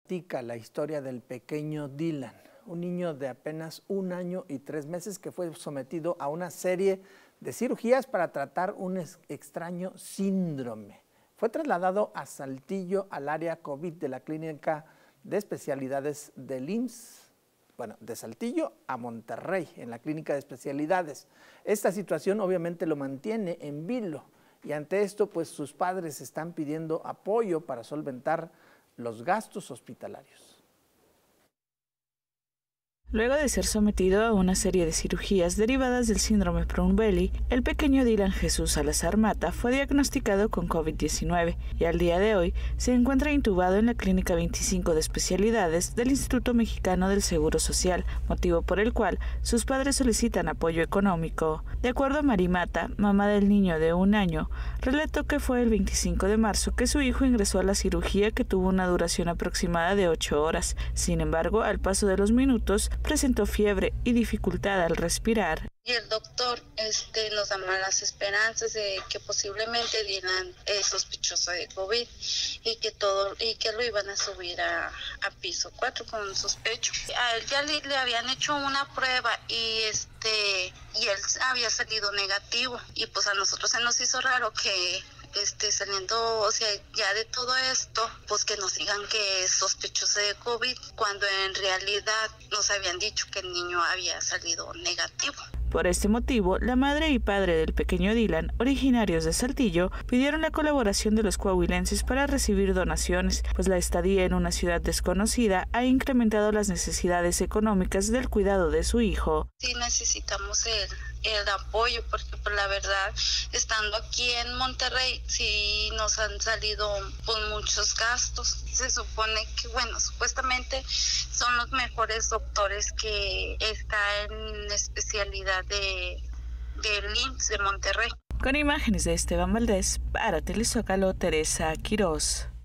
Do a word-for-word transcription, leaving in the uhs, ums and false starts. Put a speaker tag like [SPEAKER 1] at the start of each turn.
[SPEAKER 1] platica la historia del pequeño Dylan, un niño de apenas un año y tres meses que fue sometido a una serie de cirugías para tratar un extraño síndrome. Fue trasladado a Saltillo al área COVID de la Clínica de Especialidades del I M S S, bueno, de Saltillo a Monterrey, en la Clínica de Especialidades. Esta situación obviamente lo mantiene en vilo y ante esto, pues sus padres están pidiendo apoyo para solventar los gastos hospitalarios.
[SPEAKER 2] Luego de ser sometido a una serie de cirugías derivadas del síndrome Prader-Willi, el pequeño Dylan Jesús Salazar Mata fue diagnosticado con COVID diecinueve y al día de hoy se encuentra intubado en la Clínica veinticinco de Especialidades del Instituto Mexicano del Seguro Social, motivo por el cual sus padres solicitan apoyo económico. De acuerdo a Mari Mata, mamá del niño de un año, relató que fue el veinticinco de marzo que su hijo ingresó a la cirugía, que tuvo una duración aproximada de ocho horas. Sin embargo, al paso de los minutos, presentó fiebre y dificultad al respirar.
[SPEAKER 3] Y el doctor este, nos da malas esperanzas de que posiblemente Dylan es sospechoso de COVID y que todo y que lo iban a subir a, a piso cuatro con sospecho. A él ya le, le habían hecho una prueba y este y él había salido negativo y pues a nosotros se nos hizo raro que Este, saliendo, o sea, ya de todo esto, pues que nos digan que es sospechoso de COVID, cuando en realidad nos habían dicho que el niño había salido negativo.
[SPEAKER 2] Por este motivo, la madre y padre del pequeño Dylan, originarios de Saltillo, pidieron la colaboración de los coahuilenses para recibir donaciones, pues la estadía en una ciudad desconocida ha incrementado las necesidades económicas del cuidado de su hijo.
[SPEAKER 3] Sí necesitamos el, el apoyo, porque por la verdad, estando aquí en Monterrey, sí nos han salido pues, muchos gastos. Se supone que, bueno, supuestamente son los mejores doctores que está en especialidad de del I M S S de Monterrey.
[SPEAKER 2] Con imágenes de Esteban Valdés, para Telezócalo, Teresa Quirós.